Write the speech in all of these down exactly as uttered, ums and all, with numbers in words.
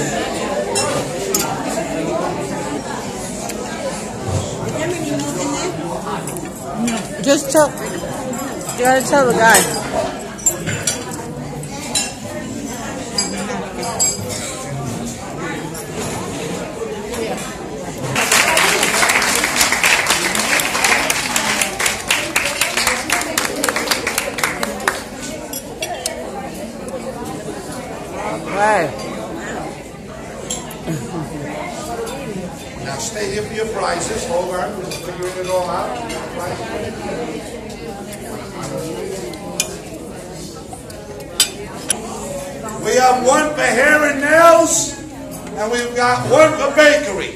Just tell, you gotta tell the guy. Right. Now stay here for your prizes. Hold on, we're figuring it all out. We have one for hair and nails, and we've got one for bakery.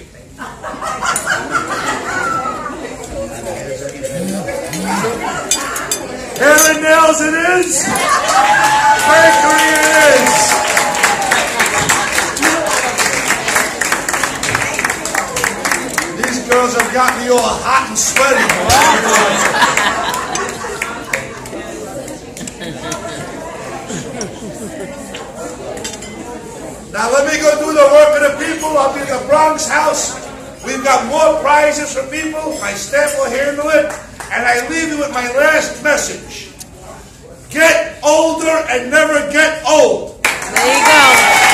Hair and nails it is. Bakery it is. These girls have got me all hot and sweaty. Now let me go do the work of the people. I'll be at the Bronx house. We've got more prizes for people. My staff will handle it. And I leave you with my last message. Get older and never get old. There you go.